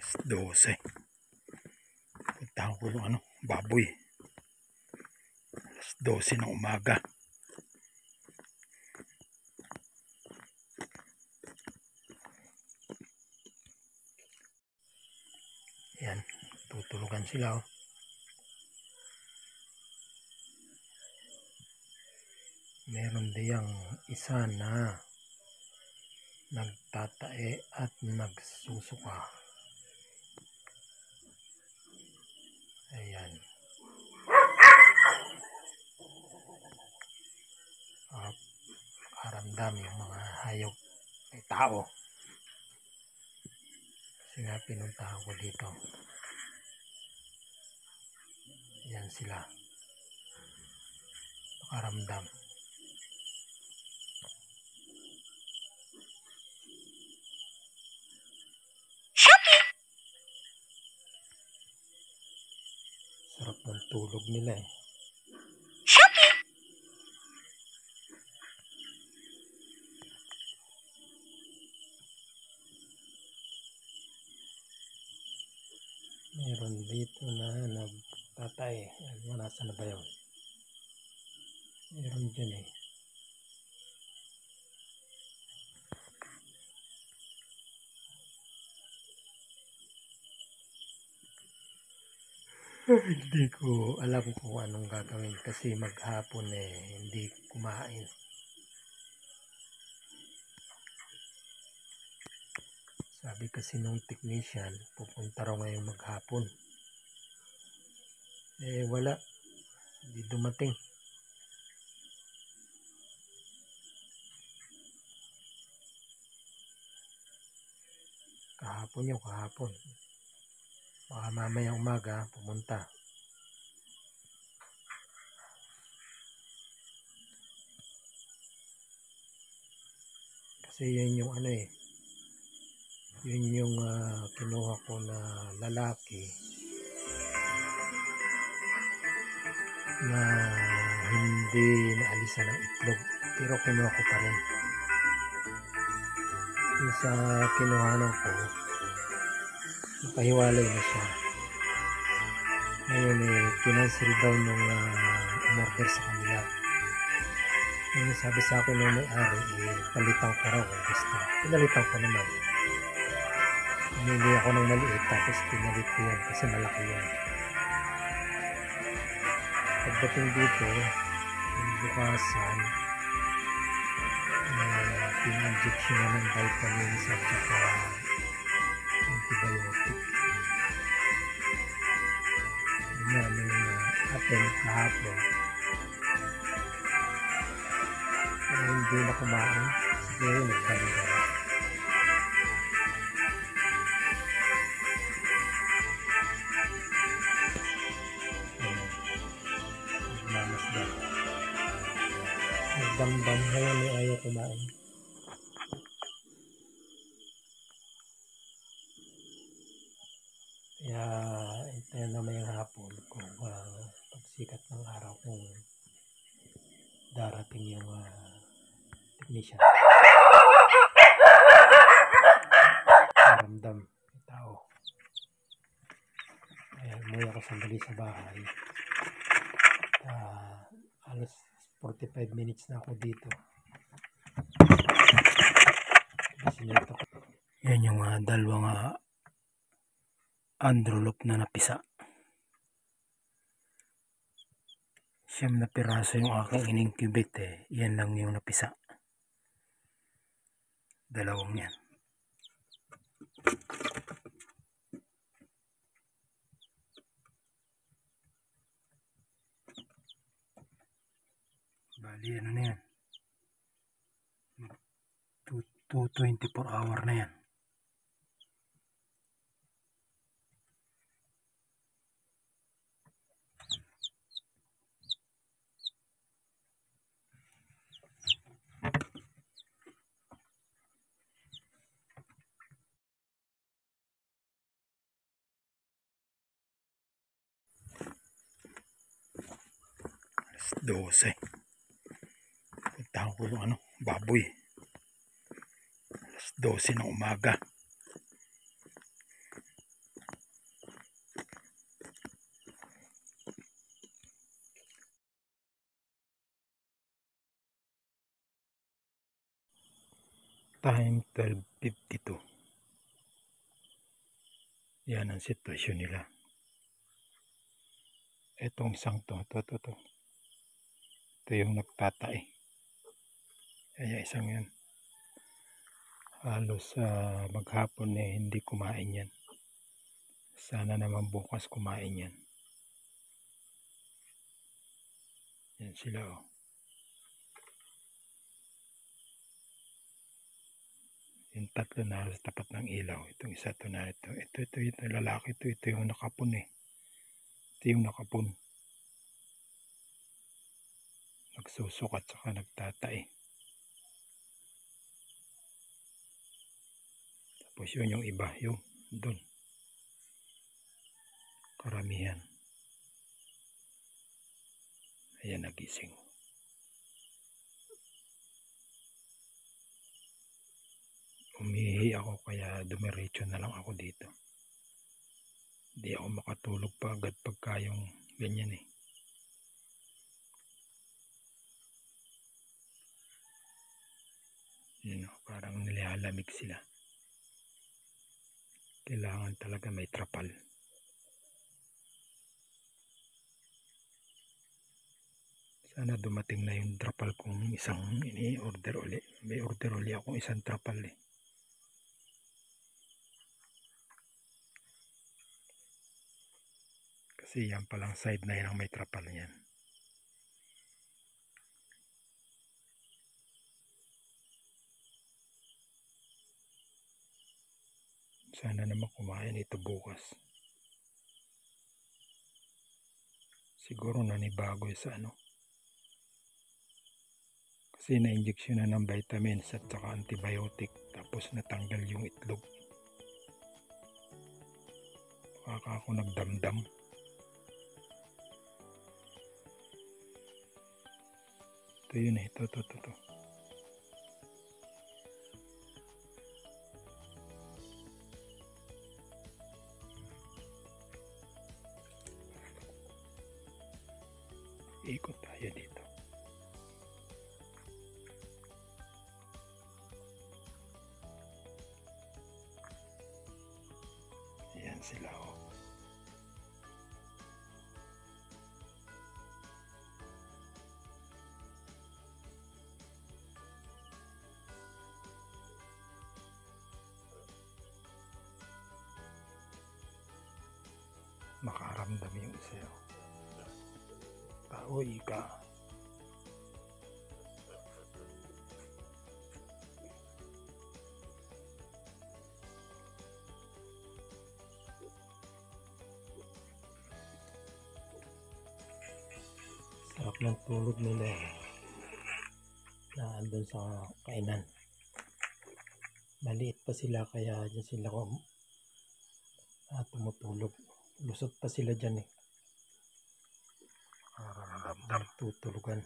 12. Puntahan ko yung baboy. 12 ng umaga. Yan, tutulugan sila oh. Meron diyang isa na nagtatae at nagsusuka. Ayan. Karamdam yung mga hayop ay tao. Kasi nga pinuntahan ko dito. Ayan sila. Karamdam. Sarap ng tulog nila eh. Meron dito na nagtatay. Ano, nasa na ba yun? Meron dyan eh. Hindi ko alam kung anong gagawin kasi maghapon eh hindi kumain. Sabi kasi nung technician pupunta raw ngayong maghapon. Eh wala, hindi dumating. Kahapon yun, kahapon. Baka mamaya umaga pumunta. Kasi yun yung ano eh. Yun yung kinuha ko na lalaki na hindi naalisan ng itlog. Pero kinuha ko pa rin. Yung sa kinuhanan ko, nakahiwalay na siya. Ngayon eh, kinancel daw nung umorder sa kanila. Yung sabi sa akin nung may-ari, palitan ko raw kung gusto. Pinalitan ko naman. Hindi ako ng maliit, tapos pinalit ko yan kasi malaki yan. Pagdating dito, yung bukasan, pina-injection na ng vitamins at saka antibiotic. Yun nga, may atin kahapon. Hindi na kumain. Siguro nagkanda. Nagmamasdan. Nagdamdam ngayon may ayaw kumain. Kaya hintayin na may hapon kung pagsikat ng araw kung darating yung technician. Karamdam yung tao. Kaya umuwi ako sandali sa bahay. Alas 45 minutes na ako dito. Yan yung dalawang androlop na napisa. 9 na piraso yung aking in-incubate eh. Yan lang yung napisa. Dalawang yan. Bali ano na yan. 24 hour na yan. Alas 12. Puntahan ko yung baboy. Alas 12 ng umaga. Time 12:52. Yan ang sitwasyon nila. Itong isang to. Ito yung nagtatae. Kaya isang yan. Halos maghapon hindi kumain yan. Sana naman bukas kumain yan. Yan sila Yung tatlo na halos tapat ng ilaw. Itong isa to na ito. Ito yung lalaki. Ito yung nakapon Ito yung nakapon. Nagsusukat saka nagtatae. Tapos yun yung iba. Yung doon. Karamihan. Ayan, nagising. Umihi ako kaya dumiretso na lang ako dito. Hindi ako makatulog pa agad pagka yung ganyan Parang nilalamig sila. Kailangan talaga may trapal. Sana dumating na yung trapal kung isang ini-order uli. May order uli akong isang trapal Kasi yan palang side na yan ang may trapal yan. Sana naman kumain ito bukas. Siguro nanibago sa Kasi na-injection na ng vitamins at saka antibiotic. Tapos natanggal yung itlog. Baka ako nagdamdam. Ito yun Ito. Ikot tayo dito. Ayan sila Makaramdam yung isa Pauwi ka. Sarap ng tulog nila na andun sa kainan. Maliit pa sila kaya dyan sila tumutulog. Lusot pa sila dyan tutulugan.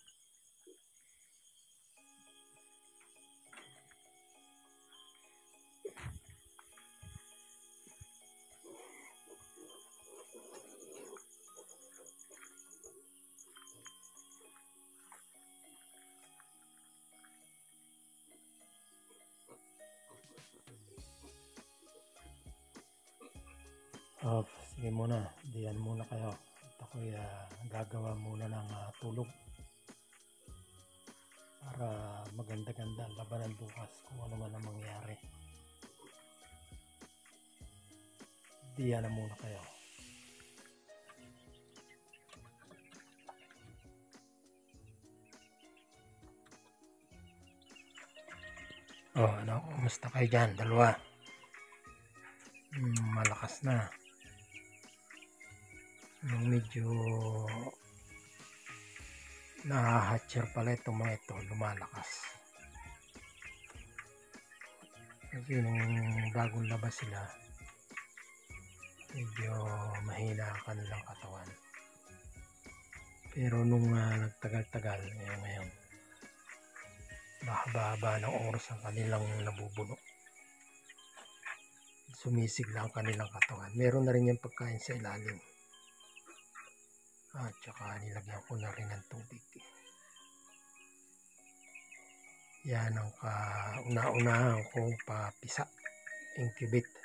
Sige muna, diyan muna kayo. Ako'y gagawa muna ng tulog para maganda-ganda ang labanan bukas kung ano man ang mangyari. Diyan na muna kayo. Kumusta kayo dyan? Dalawa. Malakas na. Yung medyo nahahatcher pala itong mga ito, lumalakas. Kasi nung bagong labas sila, medyo mahina ang kanilang katawan. Pero nung nagtagal-tagal, ngayon, mahaba-haba ng oras ang kanilang nabubuno. Sumisigla ang kanilang katawan. Meron na rin yung pagkain sa ilalim. At saka nilagyan ko na rin ng tubig. Yan ang kauna-unahan kong papisa, incubate.